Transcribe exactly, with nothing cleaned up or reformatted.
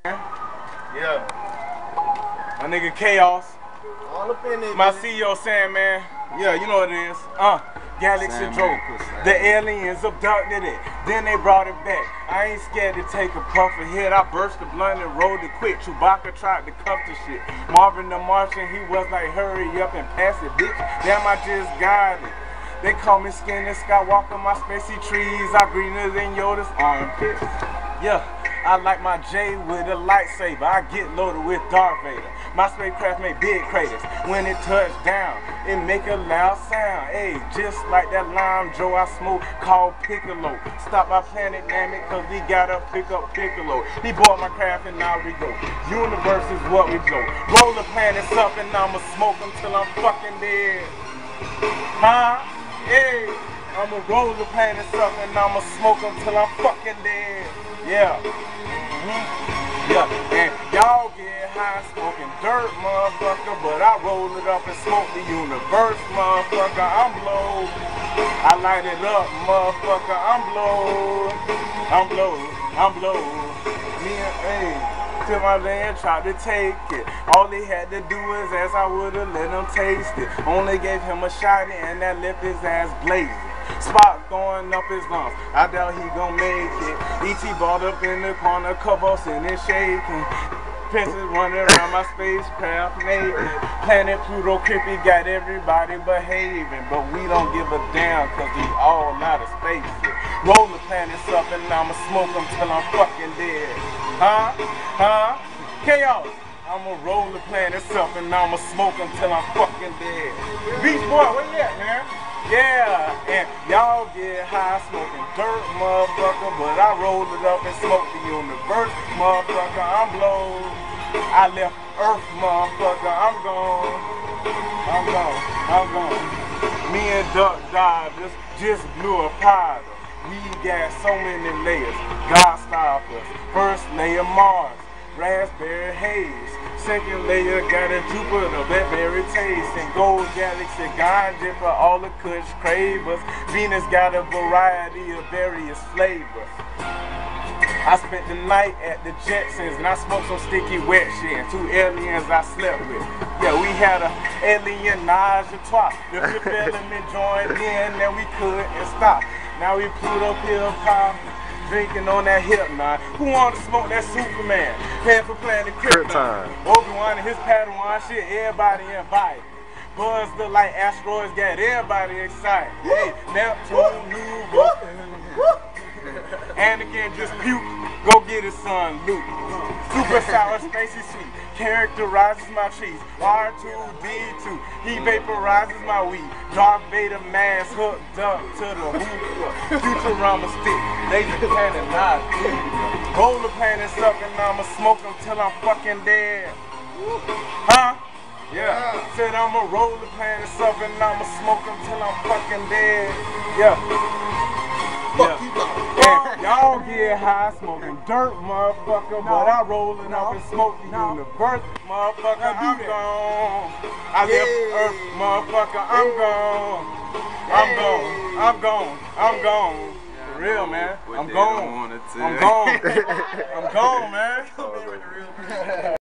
Yeah. My nigga Chaos. All up in it. My C E O saying, man, yeah, you know what it is. Uh, Galaxy drove. The aliens abducted it. Then they brought it back. I ain't scared to take a puff ahead. I burst the blunt and rolled it quick. Chewbacca tried to cuff the shit. Marvin the Martian, he was like, hurry up and pass it, bitch. Damn, I just got it. They call me Skinny Skywalker, my spacey trees are greener than Yoda's armpits. Yeah, I like my J with a lightsaber. I get loaded with Darth Vader. My spacecraft make big craters. When it touch down, it make a loud sound. Hey, just like that lime Joe I smoke called Piccolo. Stop by Planet Namek cause we gotta pick up Piccolo. He bought my craft and now we go. Universe is what we blow. Roll the planets up and I'ma smoke them till I'm fucking dead. Huh? Hey, I'ma roll the planets up and I'ma smoke them till I'm fucking dead. Yeah. Mm-hmm. Yeah. And y'all get high smoking dirt, motherfucker, but I roll it up and smoke the universe, motherfucker. I'm blow. I light it up, motherfucker. I'm blow. I'm blow. I'm blow. Me and hey. Till my land tried to take it. All he had to do is ask, I would've let him taste it. Only gave him a shot and that left his ass blazing. Spot throwing up his lungs. I doubt he gon' make it. E T balled up in the corner, convulsing and shaking. Princess running around my spacecraft naked. Planet Pluto creepy got everybody behaving, but we don't give a damn cause we all out of space. Roll the planets up and I'ma smoke them till I'm fucking dead. Huh? Huh? Chaos! I'ma roll the planets up and I'ma smoke them till I'm fucking dead. Beach Boy, where you at, man? Yeah, and y'all get high smoking dirt, motherfucker, but I roll it up and smoke the universe, motherfucker. I'm blow. I left Earth, motherfucker. I'm gone. I'm gone. I'm gone. Me and Duck Dodgers just blew a powder. We got so many layers. God stop us. First layer Mars, raspberry haze. Second layer got a Jupiter, blackberry taste. And gold galaxy ganja for all the kush cravers. Venus got a variety of various flavors. I spent the night at the Jetsons and I smoked some sticky wet shit and two aliens I slept with. Yeah, we had a alienage a trois. The fifth element joined in and we couldn't stop. Now we Pluto pill pop, drinking on that hypnot. Who wanna smoke that Superman? Paying for Planet Krypton. Obi-Wan and his Padawan shit, everybody invited. Buzz look like asteroids, got everybody excited. Hey, Neptune, Nuvo. Anakin just puke, go get his son Luke. Super sour, spacey sweet, characterizes my trees. R two D two, he vaporizes my weed. Darth Vader mask hooked up to the hookah. Futurama stick, laser cannon, not deep. Roll the planets up and I'ma smoke them till I'm fucking dead. Huh? Yeah. Said I'ma roll the planets up and I'ma smoke them till I'm fucking dead. Yeah. Yeah. Y'all get high smoking dirt, motherfucker, no, but I roll it no, up and smoke the no. universe, motherfucker. I'm gone. I yeah. left Earth, motherfucker. I'm yeah. gone. I'm yeah. gone. I'm gone. I'm gone. For real, man. I'm gone. I'm gone. I'm gone, man.